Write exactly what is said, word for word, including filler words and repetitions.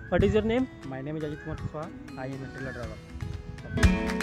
What is your name? My name is Ajit Kumar Kuswaha. I am a trailer driver.